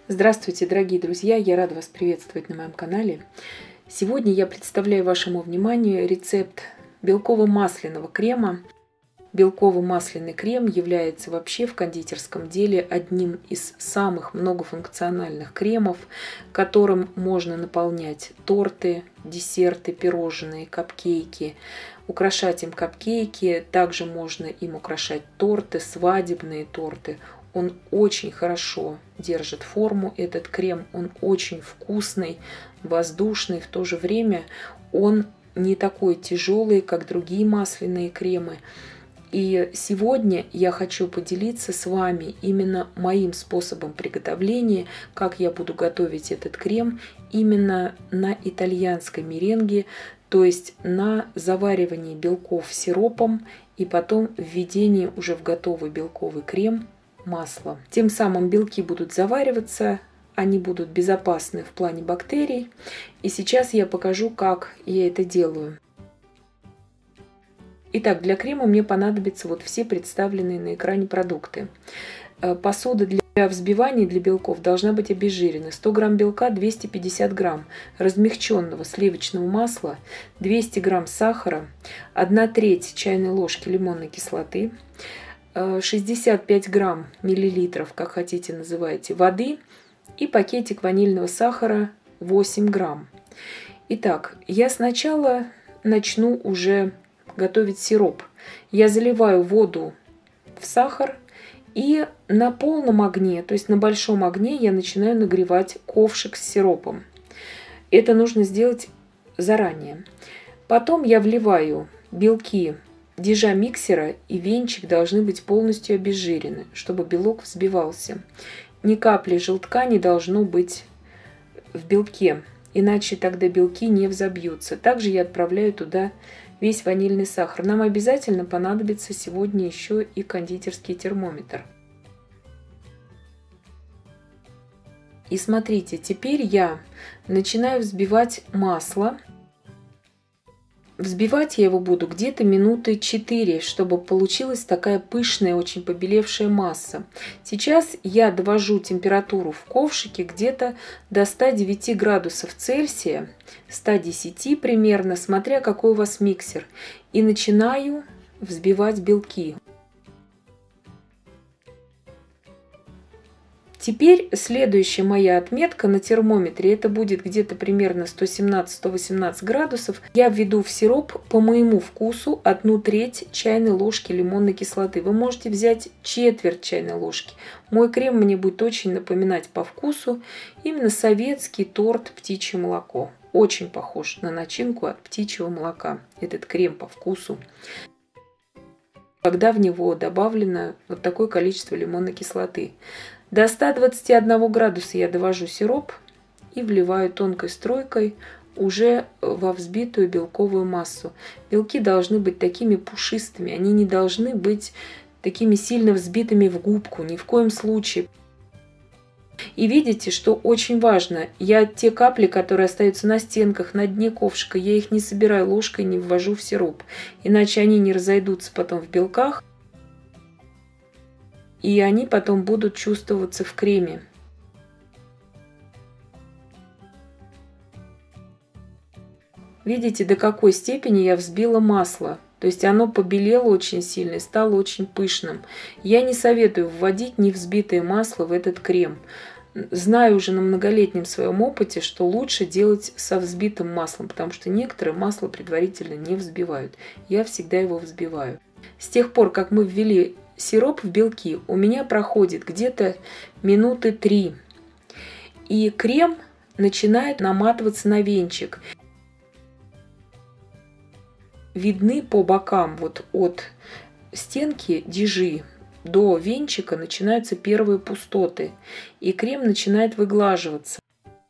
Здравствуйте, дорогие друзья! Я рада вас приветствовать на моем канале. Сегодня я представляю вашему вниманию рецепт белково-масляного крема. Белково-масляный крем является вообще в кондитерском деле одним из самых многофункциональных кремов, которым можно наполнять торты, десерты, пирожные, капкейки, украшать им капкейки. Также можно им украшать торты, свадебные торты. Он очень хорошо держит форму, этот крем, он очень вкусный, воздушный, в то же время он не такой тяжелый, как другие масляные кремы. И сегодня я хочу поделиться с вами именно моим способом приготовления, как я буду готовить этот крем именно на итальянской меренге, то есть на заваривании белков сиропом и потом введении уже в готовый белковый крем масла. Тем самым белки будут завариваться, они будут безопасны в плане бактерий. И сейчас я покажу, как я это делаю. Итак, для крема мне понадобятся вот все представленные на экране продукты. Посуда для взбивания для белков должна быть обезжирена. 100 грамм белка, 250 грамм размягченного сливочного масла, 200 грамм сахара, 1/3 чайной ложки лимонной кислоты, 65 грамм миллилитров, как хотите называйте, воды и пакетик ванильного сахара 8 грамм. Итак, я сначала начну уже готовить сироп. Я заливаю воду в сахар и на полном огне, то есть на большом огне, я начинаю нагревать ковшик с сиропом. Это нужно сделать заранее. Потом я вливаю белки дежа миксера, и венчик должны быть полностью обезжирены, чтобы белок взбивался. Ни капли желтка не должно быть в белке, иначе тогда белки не взобьются. Также я отправляю туда весь ванильный сахар. Нам обязательно понадобится сегодня еще и кондитерский термометр. И смотрите, теперь я начинаю взбивать масло. Взбивать я его буду где-то минуты 4, чтобы получилась такая пышная, очень побелевшая масса. Сейчас я довожу температуру в ковшике где-то до 109 градусов Цельсия, 110 примерно, смотря какой у вас миксер. И начинаю взбивать белки. Теперь следующая моя отметка на термометре, это будет где-то примерно 117-118 градусов. Я введу в сироп по моему вкусу 1/3 чайной ложки лимонной кислоты. Вы можете взять четверть чайной ложки. Мой крем мне будет очень напоминать по вкусу именно советский торт «Птичье молоко». Очень похож на начинку от птичьего молока, этот крем по вкусу, когда в него добавлено вот такое количество лимонной кислоты. До 121 градуса я довожу сироп и вливаю тонкой струйкой уже во взбитую белковую массу. Белки должны быть такими пушистыми, они не должны быть такими сильно взбитыми в губку, ни в коем случае. И видите, что очень важно, я те капли, которые остаются на стенках, на дне ковшика, я их не собираю ложкой, не ввожу в сироп, иначе они не разойдутся потом в белках. И они потом будут чувствоваться в креме. Видите, до какой степени я взбила масло. То есть оно побелело очень сильно и стало очень пышным. Я не советую вводить невзбитое масло в этот крем. Знаю уже на многолетнем своем опыте, что лучше делать со взбитым маслом, потому что некоторые масло предварительно не взбивают. Я всегда его взбиваю. С тех пор, как мы ввели сироп в белки, у меня проходит где-то минуты 3. И крем начинает наматываться на венчик. Видны по бокам, вот от стенки дежи до венчика начинаются первые пустоты. И крем начинает выглаживаться.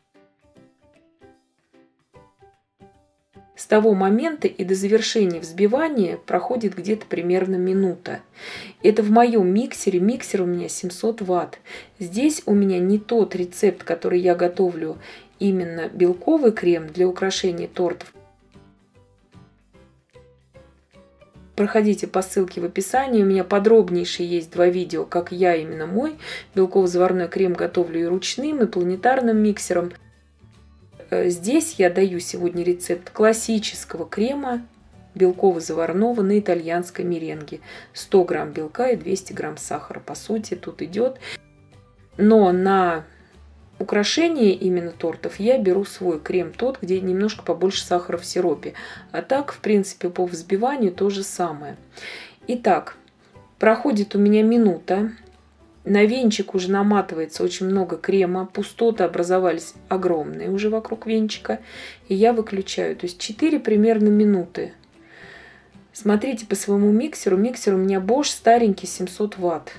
С того момента и до завершения взбивания проходит где-то примерно минута. Это в моем миксере. Миксер у меня 700 Вт. Здесь у меня не тот рецепт, который я готовлю, именно белковый крем для украшения тортов. проходите по ссылке в описании. У меня подробнейшие есть 2 видео, как я именно мой белково-заварной крем готовлю и ручным, и планетарным миксером. Здесь я даю сегодня рецепт классического крема белково-заварного на итальянской меренге. 100 грамм белка и 200 грамм сахара. По сути, тут идет. Но на украшение именно тортов я беру свой крем, тот, где немножко побольше сахара в сиропе. А так, в принципе, по взбиванию то же самое. Итак, проходит у меня минута. На венчик уже наматывается очень много крема. Пустоты образовались огромные уже вокруг венчика. И я выключаю. То есть 4 примерно минуты. Смотрите по своему миксеру. Миксер у меня Bosch старенький, 700 ватт.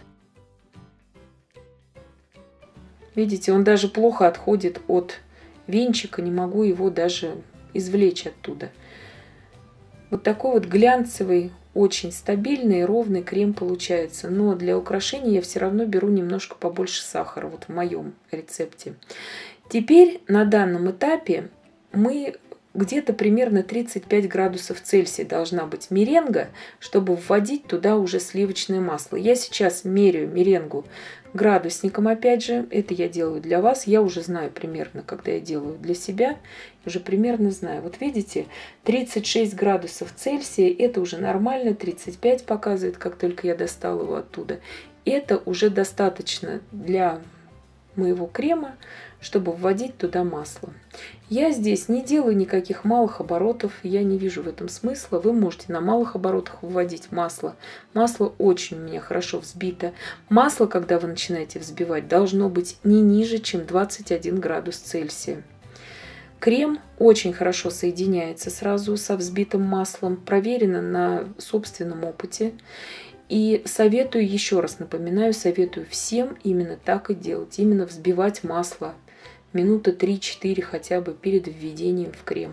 Видите, он даже плохо отходит от венчика, не могу его даже извлечь оттуда. Вот такой вот глянцевый, очень стабильный и ровный крем получается. Но для украшения я все равно беру немножко побольше сахара, вот в моем рецепте. Теперь на данном этапе мы где-то примерно 35 градусов Цельсия должна быть меренга, чтобы вводить туда уже сливочное масло. Я сейчас меряю меренгу градусником, опять же, это я делаю для вас. Я уже знаю примерно, когда я делаю для себя, уже примерно знаю. Вот видите, 36 градусов Цельсия, это уже нормально, 35 показывает, как только я достала его оттуда. Это уже достаточно для моего крема, чтобы вводить туда масло. Я здесь не делаю никаких малых оборотов, я не вижу в этом смысла. Вы можете на малых оборотах вводить масло. Масло очень у меня хорошо взбито. Масло, когда вы начинаете взбивать, должно быть не ниже, чем 21 градус Цельсия. Крем очень хорошо соединяется сразу со взбитым маслом, проверено на собственном опыте. И советую, еще раз напоминаю, советую всем именно так и делать. Именно взбивать масло минуты 3-4 хотя бы перед введением в крем.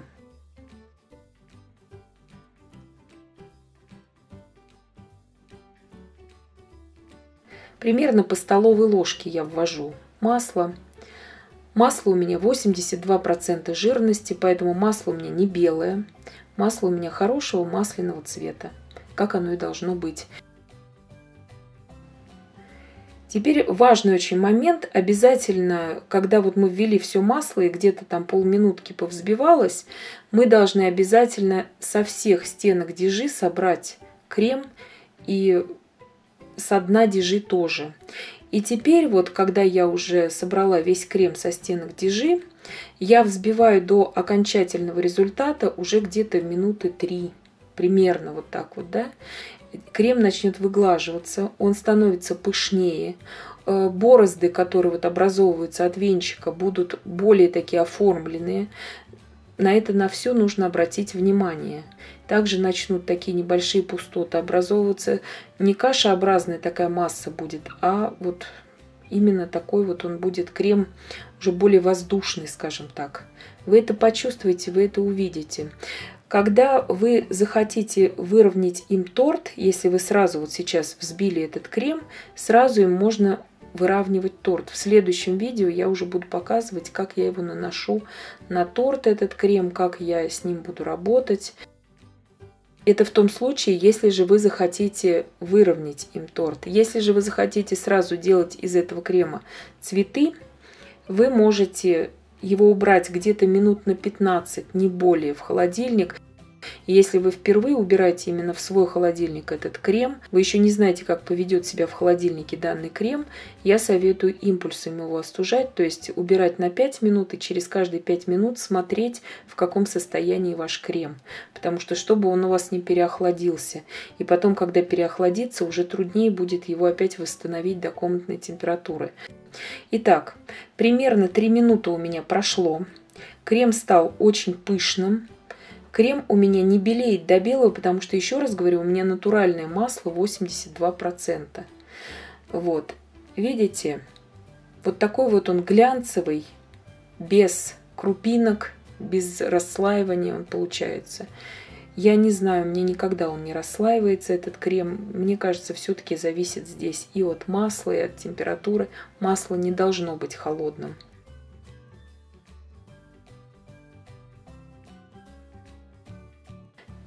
Примерно по столовой ложке я ввожу масло. Масло у меня 82% жирности, поэтому масло у меня не белое. Масло у меня хорошего масляного цвета, как оно и должно быть. Теперь важный очень момент. Обязательно, когда вот мы ввели все масло и где-то там полминутки повзбивалось, мы должны обязательно со всех стенок дежи собрать крем и со дна дежи тоже. И теперь вот, когда я уже собрала весь крем со стенок дежи, я взбиваю до окончательного результата уже где-то минуты 3. Примерно вот так вот, да. Крем начнет выглаживаться, он становится пышнее. Борозды, которые вот образовываются от венчика, будут более такие оформленные. На это на все нужно обратить внимание. Также начнут такие небольшие пустоты образовываться. Не кашеобразная такая масса будет, а вот именно такой вот он будет крем, уже более воздушный, скажем так. Вы это почувствуете, вы это увидите. Когда вы захотите выровнять им торт, если вы сразу вот сейчас взбили этот крем, сразу им можно выравнивать торт. В следующем видео я уже буду показывать, как я его наношу на торт, этот крем, как я с ним буду работать. Это в том случае, если же вы захотите выровнять им торт. Если же вы захотите сразу делать из этого крема цветы, вы можете его убрать где-то минут на 15, не более, в холодильник. И если вы впервые убираете именно в свой холодильник этот крем, вы еще не знаете, как поведет себя в холодильнике данный крем, я советую импульсом его остужать, то есть убирать на 5 минут и через каждые 5 минут смотреть, в каком состоянии ваш крем. Потому что чтобы он у вас не переохладился. И потом, когда переохладится, уже труднее будет его опять восстановить до комнатной температуры. Итак, примерно 3 минуты у меня прошло. Крем стал очень пышным. Крем у меня не белеет до белого, потому что, еще раз говорю, у меня натуральное масло 82%. Вот, видите, вот такой вот он глянцевый, без крупинок, без расслаивания он получается. Я не знаю, мне никогда он не расслаивается, этот крем. Мне кажется, все-таки зависит здесь и от масла, и от температуры. Масло не должно быть холодным.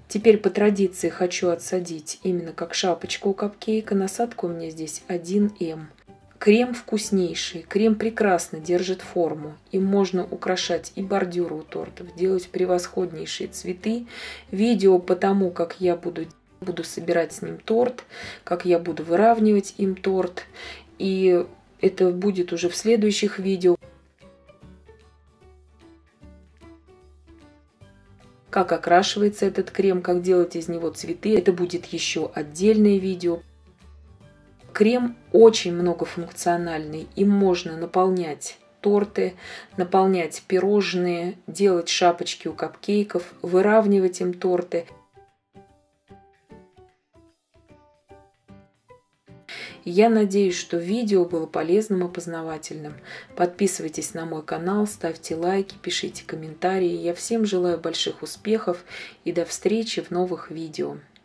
Теперь по традиции хочу отсадить именно как шапочку у капкейка. Насадка у меня здесь 1М. Крем вкуснейший, крем прекрасно держит форму. Им можно украшать и бордюры у тортов, делать превосходнейшие цветы. Видео по тому, как я буду собирать с ним торт, как я буду выравнивать им торт. И это будет уже в следующих видео. Как окрашивается этот крем, как делать из него цветы. Это будет еще отдельное видео. Крем очень многофункциональный. Им можно наполнять торты, наполнять пирожные, делать шапочки у капкейков, выравнивать им торты. Я надеюсь, что видео было полезным и познавательным. Подписывайтесь на мой канал, ставьте лайки, пишите комментарии. Я всем желаю больших успехов и до встречи в новых видео.